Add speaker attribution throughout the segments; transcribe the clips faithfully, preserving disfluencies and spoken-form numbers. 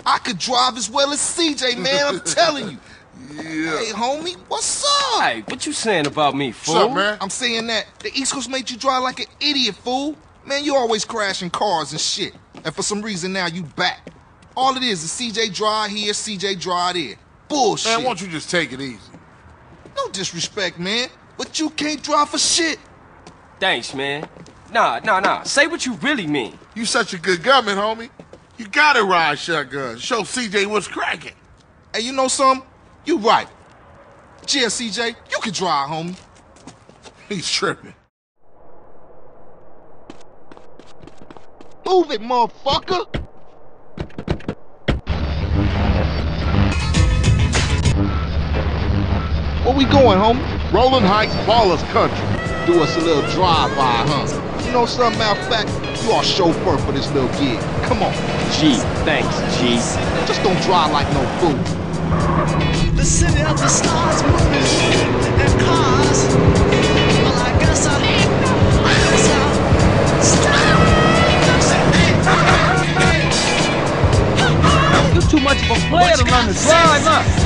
Speaker 1: I could drive as well as C J, man, I'm telling you.
Speaker 2: Yeah.
Speaker 1: Hey, homie, what's up?
Speaker 3: Hey, what you saying about me, fool?
Speaker 2: What's up, man?
Speaker 1: I'm saying that the East Coast made you drive like an idiot, fool. Man, you always crashing cars and shit. And for some reason now you back. All it is is C J drive here, C J drive there. Bullshit.
Speaker 2: Man, why don't you just take it easy?
Speaker 1: No disrespect, man, but you can't drive for shit.
Speaker 3: Thanks, man. Nah, nah, nah. Say what you really mean.
Speaker 2: You such a good gunman, homie. You gotta ride shotgun. Show C J what's cracking.
Speaker 1: Hey, you know something? You right. Yeah, C J, you can drive, homie.
Speaker 2: He's tripping.
Speaker 1: Move it, motherfucker! Where we going, homie?
Speaker 2: Rolling Heights, Ballers Country.
Speaker 1: Do us a little drive-by, huh? You know something, matter of fact, you are chauffeur for this little gig. Come on.
Speaker 3: G, thanks, G.
Speaker 1: Just don't drive like no fool.
Speaker 4: The city of the stars, movies, and cars. Well, I guess I, I guess I'll stop.
Speaker 5: You too much of a player to learn to drive, huh?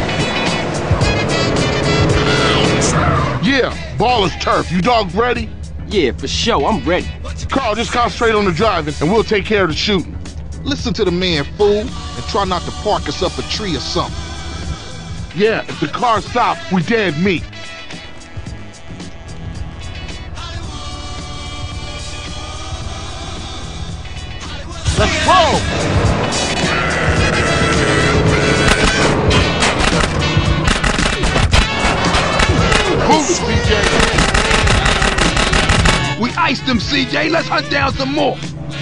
Speaker 2: Yeah, Ballers Turf. You dogs ready?
Speaker 3: Yeah, for sure. I'm ready.
Speaker 2: Carl, just concentrate on the driving, and we'll take care of the shooting.
Speaker 1: Listen to the man, fool, and try not to park us up a tree or something.
Speaker 2: Yeah, if the car stops, we dead meat.
Speaker 5: Let's roll!
Speaker 2: Move it, C J.
Speaker 6: We iced them, C J. Let's hunt down some more.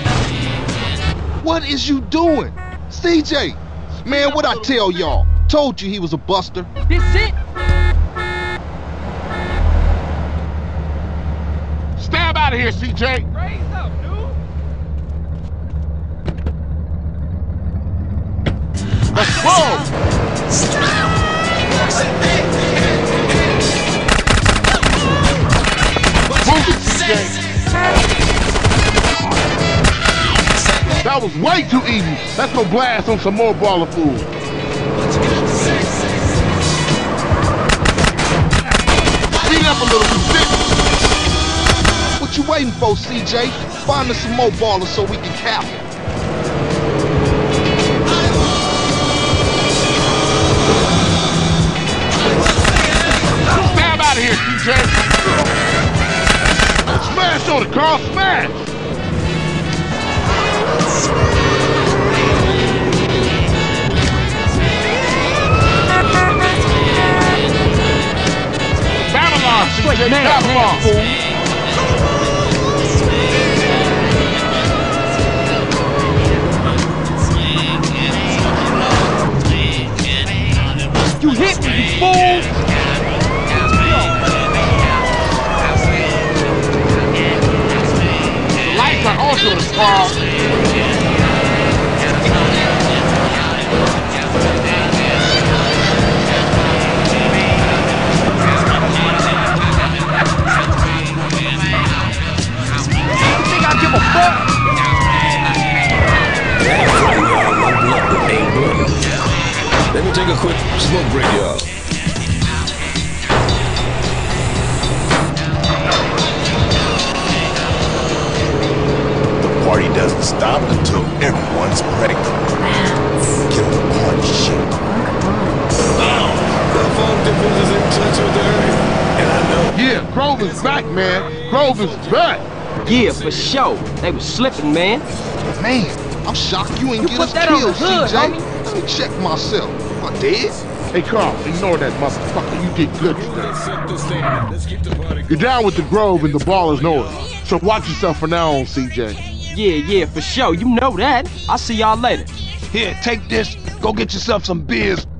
Speaker 1: What is you doing? C J, man, what I tell y'all? Told you he was a buster.
Speaker 5: This it?
Speaker 2: Stab out of here, C J.
Speaker 5: Raise up, dude.
Speaker 2: Let's roll. Move it, C J. That was way too easy. Let's go blast on some more baller food. Speed up a little bit.
Speaker 1: What you waiting for, C J? Find us some more ballers so we can cap them.
Speaker 2: Stab out of here, C J. Smash on it, Carl. Smash. Babylon, C J. Babylon, fool.
Speaker 5: You hit me, you fool!
Speaker 2: The lights are also the Carl.
Speaker 5: You think I give a fuck?
Speaker 7: Let me take a quick smoke break, y'all.
Speaker 8: The party doesn't stop until everyone's pregnant. Kill the party shit.
Speaker 7: The funk difference is in touch with the area.
Speaker 8: And I know.
Speaker 2: Yeah, Grove is back, man. Grove is back.
Speaker 3: Yeah, for sure. They was slipping, man.
Speaker 1: Man, I'm shocked you ain't
Speaker 5: You
Speaker 1: get
Speaker 5: put
Speaker 1: us
Speaker 5: that on
Speaker 1: killed,
Speaker 5: the hood,
Speaker 1: C J.
Speaker 5: homie.
Speaker 1: Let me check myself. Am I dead?
Speaker 2: Hey, Carl, ignore that motherfucker. You did good today.
Speaker 7: Accept the statement. Let's keep the party
Speaker 2: You're down with the Grove and the Ballers North. So watch yourself from now on, C J.
Speaker 3: Yeah, yeah, for sure. You know that. I'll see y'all later.
Speaker 6: Here, take this. Go get yourself some beers.